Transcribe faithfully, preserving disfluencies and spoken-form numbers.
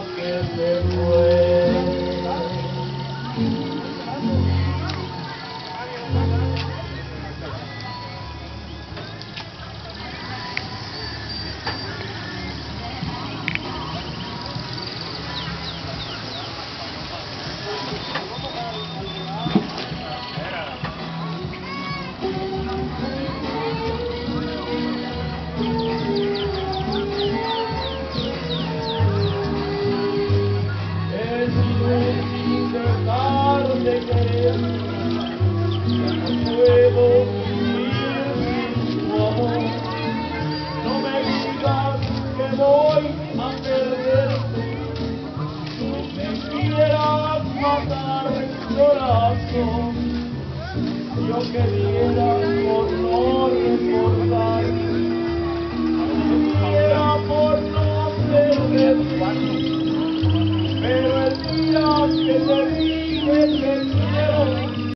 que se fue. De querer, no puedo vivir sin tu amor. No me digas que voy a perderte, no me quieras matar el corazón. Yo quería por no recordar, quisiera por no ser de ti, pero el día que te dije te quiero,